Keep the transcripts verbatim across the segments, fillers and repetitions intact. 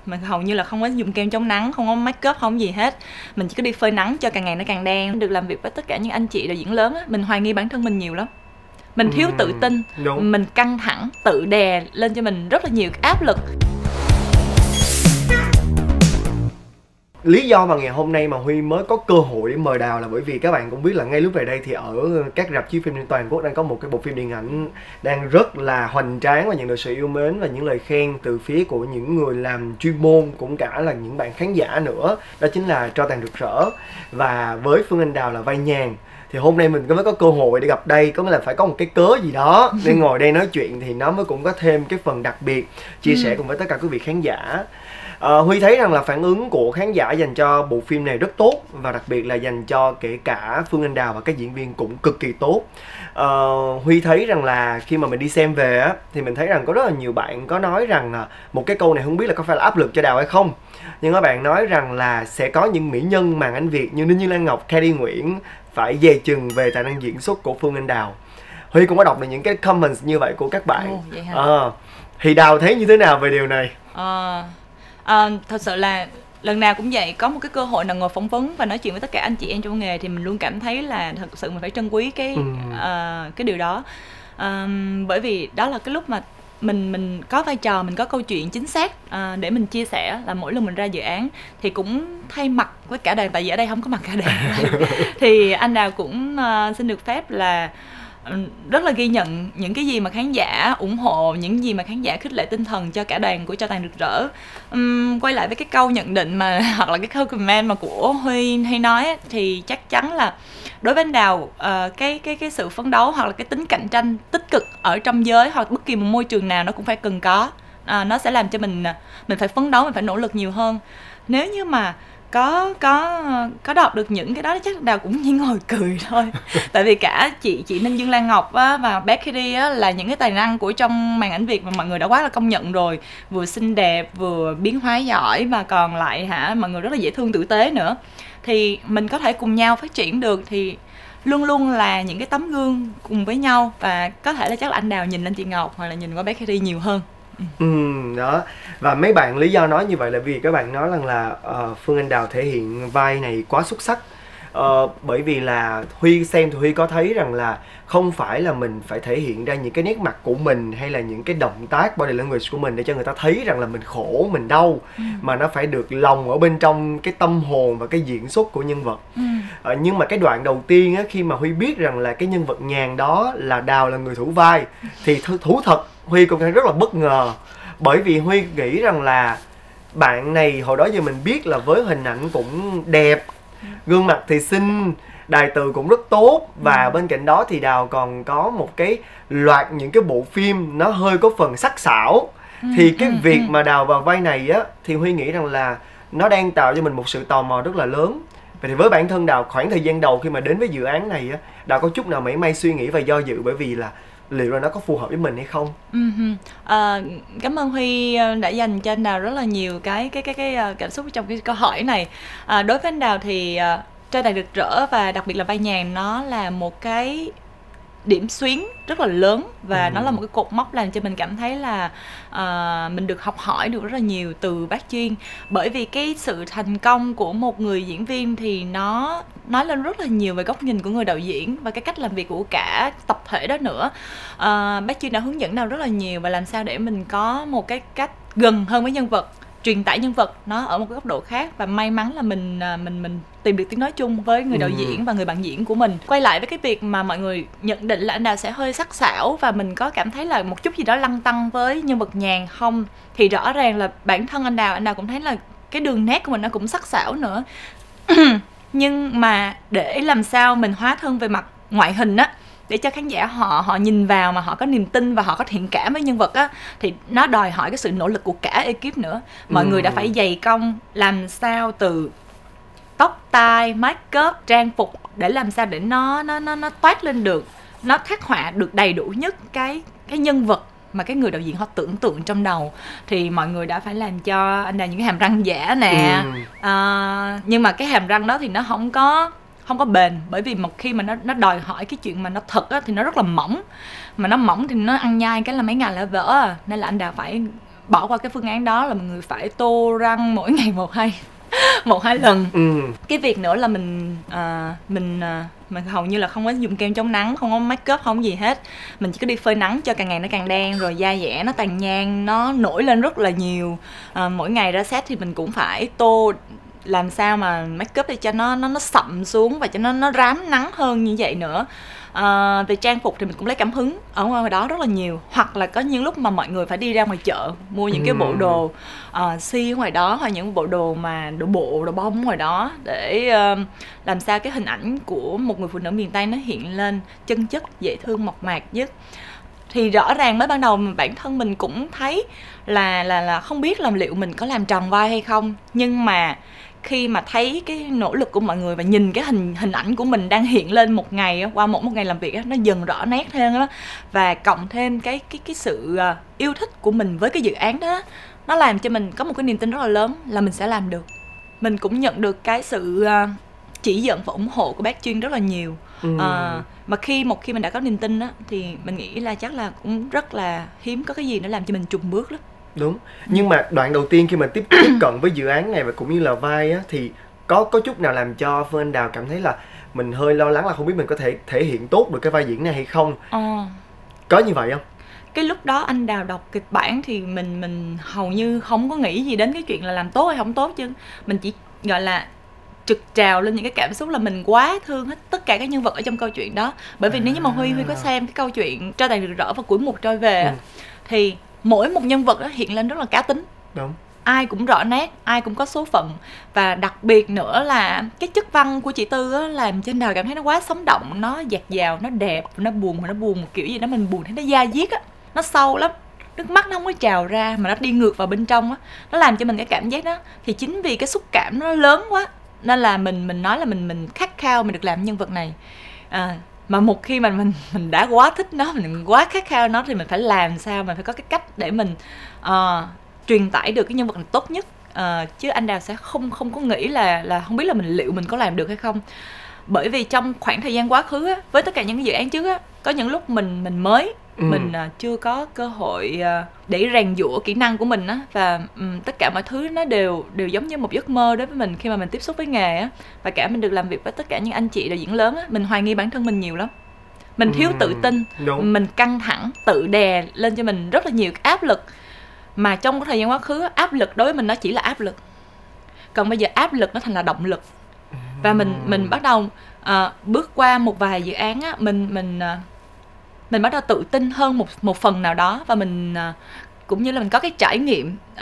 mình hầu như là không có dùng kem chống nắng, không có make up, không gì hết. Mình chỉ có đi phơi nắng cho càng ngày nó càng đen. Được làm việc với tất cả những anh chị đạo diễn lớn á, mình hoài nghi bản thân mình nhiều lắm. Mình thiếu tự tin, Đúng. mình căng thẳng, tự đè lên cho mình rất là nhiều áp lực. Lý do mà ngày hôm nay mà Huy mới có cơ hội để mời Đào là bởi vì các bạn cũng biết là ngay lúc về đây thì ở các rạp chiếu phim trên toàn quốc đang có một cái bộ phim điện ảnh đang rất là hoành tráng và nhận được sự yêu mến và những lời khen từ phía của những người làm chuyên môn, cũng cả là những bạn khán giả nữa. Đó chính là Tro Tàn Rực Rỡ. Và với Phương Anh Đào là vai Nhàn, thì hôm nay mình mới có cơ hội để gặp đây, có nghĩa là phải có một cái cớ gì đó để ngồi đây nói chuyện thì nó mới cũng có thêm cái phần đặc biệt chia sẻ cùng với tất cả quý vị khán giả. Uh, Huy thấy rằng là phản ứng của khán giả dành cho bộ phim này rất tốt, và đặc biệt là dành cho kể cả Phương Anh Đào và các diễn viên cũng cực kỳ tốt. uh, Huy thấy rằng là khi mà mình đi xem về á, thì mình thấy rằng có rất là nhiều bạn có nói rằng là một cái câu này không biết là có phải là áp lực cho Đào hay không, nhưng các bạn nói rằng là sẽ có những mỹ nhân màn ảnh Việt như Ninh Như Lan Ngọc, Kylie Nguyễn phải dè chừng về tài năng diễn xuất của Phương Anh Đào. Huy cũng có đọc được những cái comments như vậy của các bạn. Ồ, vậy hả? uh, Thì Đào thấy như thế nào về điều này? Ờ, à, thật sự là lần nào cũng vậy, có một cái cơ hội nào ngồi phỏng vấn và nói chuyện với tất cả anh chị em trong nghề thì mình luôn cảm thấy là thật sự mình phải trân quý cái ừ. uh, cái điều đó. Uh, bởi vì đó là cái lúc mà mình mình có vai trò, mình có câu chuyện chính xác uh, để mình chia sẻ. Là mỗi lần mình ra dự án thì cũng thay mặt với cả đoàn, tại vì ở đây không có mặt cả đoàn thì anh Đào cũng uh, xin được phép là rất là ghi nhận những cái gì mà khán giả ủng hộ, những gì mà khán giả khích lệ tinh thần cho cả đoàn của Tro Tàn Rực Rỡ. Uhm, quay lại với cái câu nhận định mà hoặc là cái câu comment mà của Huy hay nói ấy, thì chắc chắn là đối với anh Đào uh, cái cái cái sự phấn đấu hoặc là cái tính cạnh tranh tích cực ở trong giới hoặc bất kỳ một môi trường nào nó cũng phải cần có. Uh, nó sẽ làm cho mình mình phải phấn đấu, mình phải nỗ lực nhiều hơn. Nếu như mà có có có đọc được những cái đó chắc Đào cũng chỉ ngồi cười thôi. Tại vì cả chị chị Ninh Dương Lan Ngọc á, và Becky á, là những cái tài năng của trong màn ảnh Việt mà mọi người đã quá là công nhận rồi, vừa xinh đẹp vừa biến hóa giỏi và còn lại hả mọi người rất là dễ thương tử tế nữa. Thì mình có thể cùng nhau phát triển được thì luôn luôn là những cái tấm gương cùng với nhau, và có thể là chắc là anh Đào nhìn lên chị Ngọc hoặc là nhìn qua Becky nhiều hơn. Ừ, đó. Và mấy bạn lý do nói như vậy là vì các bạn nói rằng là uh, Phương Anh Đào thể hiện vai này quá xuất sắc. uh, Bởi vì là Huy xem thì Huy có thấy rằng là không phải là mình phải thể hiện ra những cái nét mặt của mình hay là những cái động tác body language của mình để cho người ta thấy rằng là mình khổ, mình đau, ừ. mà nó phải được lòng ở bên trong cái tâm hồn và cái diễn xuất của nhân vật. ừ. uh, Nhưng mà cái đoạn đầu tiên á, khi mà Huy biết rằng là cái nhân vật Nhàn đó là Đào là người thủ vai thì th- thú thật Huy cũng thấy rất là bất ngờ. Bởi vì Huy nghĩ rằng là bạn này hồi đó giờ mình biết là với hình ảnh cũng đẹp, gương mặt thì xinh, đài từ cũng rất tốt, và ừ. bên cạnh đó thì Đào còn có một cái loạt những cái bộ phim nó hơi có phần sắc sảo. ừ, Thì cái ừ, việc ừ. mà Đào vào vai này á, thì Huy nghĩ rằng là nó đang tạo cho mình một sự tò mò rất là lớn. Vậy thì với bản thân Đào, khoảng thời gian đầu khi mà đến với dự án này á, Đào có chút nào mảy may suy nghĩ và do dự bởi vì là liệu là nó có phù hợp với mình hay không? Uh-huh. À, cảm ơn Huy đã dành cho anh Đào rất là nhiều cái cái cái cái cảm xúc trong cái câu hỏi này. À, đối với anh Đào thì uh, Tro Tàn Rực Rỡ và đặc biệt là vai Nhàn nó là một cái điểm xuyến rất là lớn, và ừ. nó là một cái cột mốc làm cho mình cảm thấy là uh, mình được học hỏi được rất là nhiều từ bác Chuyên. Bởi vì cái sự thành công của một người diễn viên thì nó nói lên rất là nhiều về góc nhìn của người đạo diễn và cái cách làm việc của cả tập thể đó nữa. uh, Bác Chuyên đã hướng dẫn nào rất là nhiều và làm sao để mình có một cái cách gần hơn với nhân vật, truyền tải nhân vật nó ở một cái góc độ khác, và may mắn là mình mình mình tìm được tiếng nói chung với người đạo ừ. diễn và người bạn diễn của mình. Quay lại với cái việc mà mọi người nhận định là anh Đào sẽ hơi sắc sảo và mình có cảm thấy là một chút gì đó lăn tăn với nhân vật Nhàn không, thì rõ ràng là bản thân anh Đào anh Đào cũng thấy là cái đường nét của mình nó cũng sắc sảo nữa. Nhưng mà để làm sao mình hóa thân về mặt ngoại hình á, để cho khán giả họ họ nhìn vào mà họ có niềm tin và họ có thiện cảm với nhân vật á, thì nó đòi hỏi cái sự nỗ lực của cả ekip nữa. Mọi ừ. người đã phải dày công làm sao từ tóc tai, make up, trang phục để làm sao để nó nó nó nó toát lên được, nó khắc họa được đầy đủ nhất cái cái nhân vật mà cái người đạo diễn họ tưởng tượng trong đầu. Thì mọi người đã phải làm cho anh Đào những cái hàm răng giả nè, ừ. à, nhưng mà cái hàm răng đó thì nó không có không có bền, bởi vì một khi mà nó nó đòi hỏi cái chuyện mà nó thật á, thì nó rất là mỏng, mà nó mỏng thì nó ăn nhai cái là mấy ngày là vỡ, nên là anh Đào phải bỏ qua cái phương án đó là mọi người phải tô răng mỗi ngày một hai một hai lần. Ừ. Cái việc nữa là mình à, mình à, mình hầu như là không có dùng kem chống nắng, không có make up, không có gì hết. Mình chỉ có đi phơi nắng cho càng ngày nó càng đen, rồi da dẻ nó tàn nhang, nó nổi lên rất là nhiều. À, mỗi ngày ra set thì mình cũng phải tô làm sao mà make up để cho nó nó nó sậm xuống và cho nó nó rám nắng hơn như vậy nữa. À, về trang phục thì mình cũng lấy cảm hứng ở ngoài đó rất là nhiều, hoặc là có những lúc mà mọi người phải đi ra ngoài chợ mua những cái bộ đồ uh, si ở ngoài đó, hoặc những bộ đồ mà đồ bộ đồ bông ngoài đó để uh, làm sao cái hình ảnh của một người phụ nữ miền Tây nó hiện lên chân chất, dễ thương, mộc mạc nhất. Thì rõ ràng mới ban đầu bản thân mình cũng thấy là là là không biết là liệu mình có làm tròn vai hay không, nhưng mà khi mà thấy cái nỗ lực của mọi người và nhìn cái hình hình ảnh của mình đang hiện lên một ngày qua một một ngày làm việc nó dần rõ nét hơn đó, và cộng thêm cái cái cái sự yêu thích của mình với cái dự án đó, nó làm cho mình có một cái niềm tin rất là lớn là mình sẽ làm được. Mình cũng nhận được cái sự chỉ dẫn và ủng hộ của bác Chuyên rất là nhiều. Ừ. À, mà khi một khi mình đã có niềm tin đó, thì mình nghĩ là chắc là cũng rất là hiếm có cái gì nó làm cho mình chùng bước lắm. Đúng. Nhưng mà đoạn đầu tiên khi mà tiếp tiếp cận với dự án này và cũng như là vai á, thì có có chút nào làm cho Phương Anh Đào cảm thấy là mình hơi lo lắng là không biết mình có thể thể hiện tốt được cái vai diễn này hay không? Ờ. Có như vậy không? Cái lúc đó anh Đào đọc kịch bản thì mình mình hầu như không có nghĩ gì đến cái chuyện là làm tốt hay không tốt, chứ mình chỉ gọi là trực trào lên những cái cảm xúc là mình quá thương hết tất cả các nhân vật ở trong câu chuyện đó. Bởi vì à. nếu như mà Huy Huy có xem cái câu chuyện Tro Tàn Rực Rỡ và Củi Mục Trôi Về, ừ. thì mỗi một nhân vật đó hiện lên rất là cá tính. Đúng. Ai cũng rõ nét, ai cũng có số phận. Và đặc biệt nữa là cái chất văn của chị Tư á, làm cho anh Đào cảm thấy nó quá sống động, nó dạt dào, nó đẹp, nó buồn mà nó buồn một kiểu gì đó mình buồn thấy nó da diết á, nó sâu lắm. Nước mắt nó không có trào ra mà nó đi ngược vào bên trong á, nó làm cho mình cái cảm giác đó. Thì chính vì cái xúc cảm nó lớn quá nên là mình mình nói là mình mình khát khao mình được làm nhân vật này. À, mà một khi mà mình mình đã quá thích nó, mình quá khát khao nó thì mình phải làm sao, mình phải có cái cách để mình uh, truyền tải được cái nhân vật này tốt nhất. Uh, chứ anh Đào sẽ không không có nghĩ là là không biết là mình liệu mình có làm được hay không. Bởi vì trong khoảng thời gian quá khứ á, với tất cả những cái dự án trước á, có những lúc mình mình mới ừ. mình uh, chưa có cơ hội uh, để rèn giũa kỹ năng của mình á, và um, tất cả mọi thứ nó đều đều giống như một giấc mơ đối với mình khi mà mình tiếp xúc với nghề á, và cả mình được làm việc với tất cả những anh chị đạo diễn lớn á, mình hoài nghi bản thân mình nhiều lắm. Mình thiếu ừ. tự tin, Đúng. mình căng thẳng, tự đè lên cho mình rất là nhiều áp lực. Mà trong cái thời gian quá khứ á, áp lực đối với mình nó chỉ là áp lực, còn bây giờ áp lực nó thành là động lực. Và mình mình bắt đầu uh, bước qua một vài dự án á, mình mình uh, mình bắt đầu tự tin hơn một một phần nào đó, và mình uh, cũng như là mình có cái trải nghiệm uh,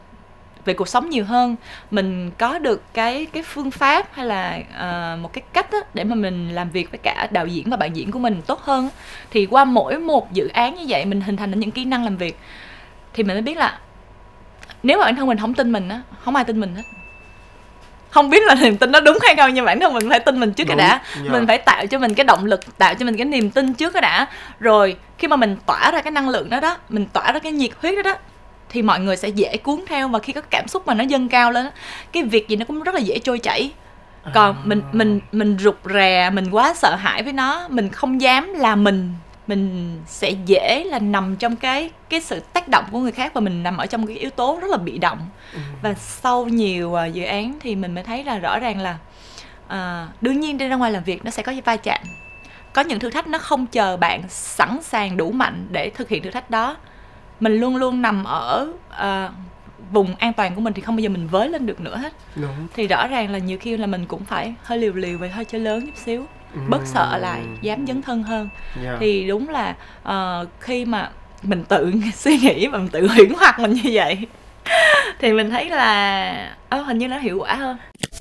về cuộc sống nhiều hơn, mình có được cái cái phương pháp hay là uh, một cái cách á, để mà mình làm việc với cả đạo diễn và bạn diễn của mình tốt hơn. Thì qua mỗi một dự án như vậy mình hình thành được những kỹ năng làm việc, thì mình mới biết là nếu mà bản thân mình không tin mình á, không ai tin mình hết. Không biết là niềm tin nó đúng hay không, nhưng bản thân mình phải tin mình trước cái đã. Yeah. Mình phải tạo cho mình cái động lực, tạo cho mình cái niềm tin trước cái đã. Rồi khi mà mình tỏa ra cái năng lượng đó đó, mình tỏa ra cái nhiệt huyết đó đó, thì mọi người sẽ dễ cuốn theo. Và khi có cảm xúc mà nó dâng cao lên đó, cái việc gì nó cũng rất là dễ trôi chảy. Còn à. mình mình mình rụt rè, mình quá sợ hãi với nó, mình không dám là mình, mình sẽ dễ là nằm trong cái cái sự tác động của người khác, và mình nằm ở trong cái yếu tố rất là bị động. Ừ. Và sau nhiều uh, dự án thì mình mới thấy là rõ ràng là uh, đương nhiên đi ra ngoài làm việc nó sẽ có va chạm, có những thử thách nó không chờ bạn sẵn sàng đủ mạnh để thực hiện thử thách đó. Mình luôn luôn nằm ở uh, vùng an toàn của mình thì không bao giờ mình với lên được nữa hết. Đúng. Thì rõ ràng là nhiều khi là mình cũng phải hơi liều liều và hơi chơi lớn chút xíu, bớt sợ lại, dám dấn thân hơn. Yeah. Thì đúng là uh, khi mà mình tự suy nghĩ và mình tự huyễn hoặc mình như vậy thì mình thấy là oh, hình như nó hiệu quả hơn.